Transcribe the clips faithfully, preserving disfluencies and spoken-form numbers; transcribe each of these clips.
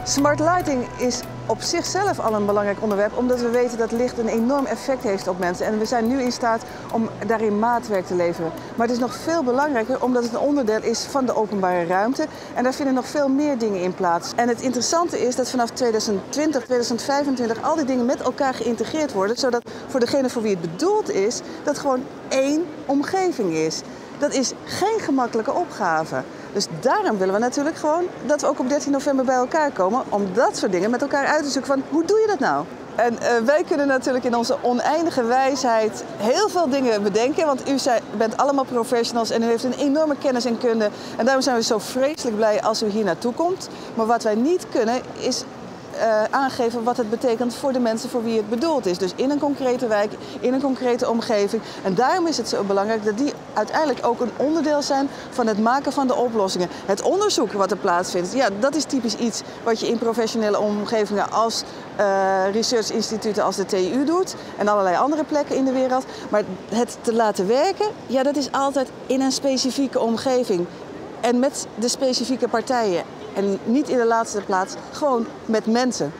Smart lighting is op zichzelf al een belangrijk onderwerp, omdat we weten dat licht een enorm effect heeft op mensen. En we zijn nu in staat om daarin maatwerk te leveren. Maar het is nog veel belangrijker omdat het een onderdeel is van de openbare ruimte. En daar vinden nog veel meer dingen in plaats. En het interessante is dat vanaf tweeduizend twintig, tweeduizend vijfentwintig al die dingen met elkaar geïntegreerd worden. Zodat voor degene voor wie het bedoeld is, dat gewoon één omgeving is. Dat is geen gemakkelijke opgave. Dus daarom willen we natuurlijk gewoon dat we ook op dertien november bij elkaar komen om dat soort dingen met elkaar uit te zoeken van hoe doe je dat nou? En uh, wij kunnen natuurlijk in onze oneindige wijsheid heel veel dingen bedenken, want u zijn, bent allemaal professionals en u heeft een enorme kennis en kunde. En daarom zijn we zo vreselijk blij als u hier naartoe komt. Maar wat wij niet kunnen is Uh, aangeven wat het betekent voor de mensen voor wie het bedoeld is. Dus in een concrete wijk, in een concrete omgeving. En daarom is het zo belangrijk dat die uiteindelijk ook een onderdeel zijn van het maken van de oplossingen. Het onderzoek wat er plaatsvindt, ja, dat is typisch iets wat je in professionele omgevingen als uh, research-instituten als de T U doet en allerlei andere plekken in de wereld. Maar het te laten werken, ja, dat is altijd in een specifieke omgeving en met de specifieke partijen. En niet in de laatste plaats, gewoon met mensen.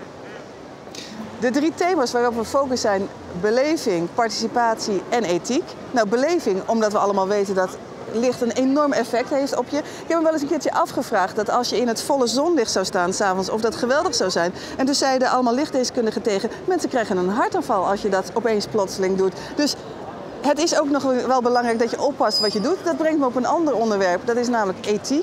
De drie thema's waarop we focus zijn beleving, participatie en ethiek. Nou, beleving omdat we allemaal weten dat licht een enorm effect heeft op je. Ik heb me wel eens een keertje afgevraagd dat als je in het volle zonlicht zou staan s'avonds of dat geweldig zou zijn. En toen zeiden allemaal lichtdeskundigen tegen, mensen krijgen een hartaanval als je dat opeens plotseling doet. Dus het is ook nog wel belangrijk dat je oppast wat je doet. Dat brengt me op een ander onderwerp, dat is namelijk ethiek.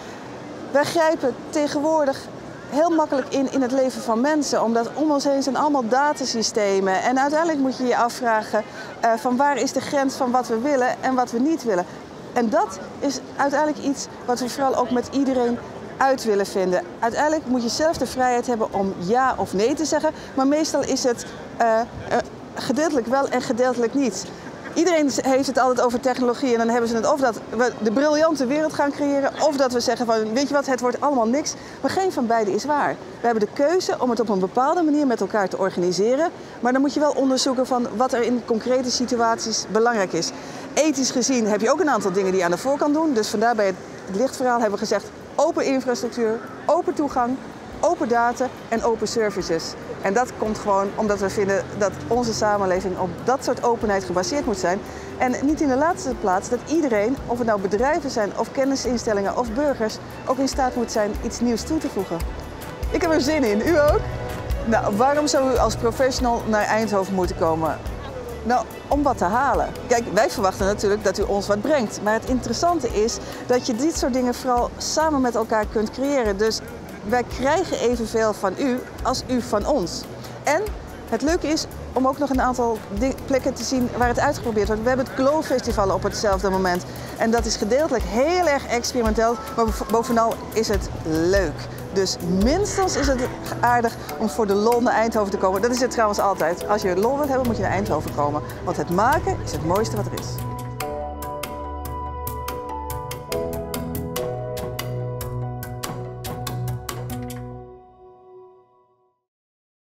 Wij grijpen tegenwoordig heel makkelijk in in het leven van mensen, omdat om ons heen zijn allemaal datasystemen. En uiteindelijk moet je je afvragen uh, van waar is de grens van wat we willen en wat we niet willen. En dat is uiteindelijk iets wat we vooral ook met iedereen uit willen vinden. Uiteindelijk moet je zelf de vrijheid hebben om ja of nee te zeggen, maar meestal is het uh, uh, gedeeltelijk wel en gedeeltelijk niet. Iedereen heeft het altijd over technologie en dan hebben ze het of dat we de briljante wereld gaan creëren of dat we zeggen van weet je wat, het wordt allemaal niks. Maar geen van beide is waar. We hebben de keuze om het op een bepaalde manier met elkaar te organiseren, maar dan moet je wel onderzoeken van wat er in concrete situaties belangrijk is. Ethisch gezien heb je ook een aantal dingen die je aan de voorkant doen, dus vandaar bij het lichtverhaal hebben we gezegd open infrastructuur, open toegang, open data en open services. En dat komt gewoon omdat we vinden dat onze samenleving op dat soort openheid gebaseerd moet zijn. En niet in de laatste plaats dat iedereen, of het nou bedrijven zijn of kennisinstellingen of burgers, ook in staat moet zijn iets nieuws toe te voegen. Ik heb er zin in, u ook? Nou, waarom zou u als professional naar Eindhoven moeten komen? Nou, om wat te halen. Kijk, wij verwachten natuurlijk dat u ons wat brengt. Maar het interessante is dat je dit soort dingen vooral samen met elkaar kunt creëren. Dus wij krijgen evenveel van u als u van ons. En het leuke is om ook nog een aantal plekken te zien waar het uitgeprobeerd wordt. We hebben het Glow Festival op hetzelfde moment. En dat is gedeeltelijk heel erg experimenteel, maar bovenal is het leuk. Dus minstens is het aardig om voor de lol naar Eindhoven te komen. Dat is het trouwens altijd. Als je lol wilt hebben, moet je naar Eindhoven komen. Want het maken is het mooiste wat er is.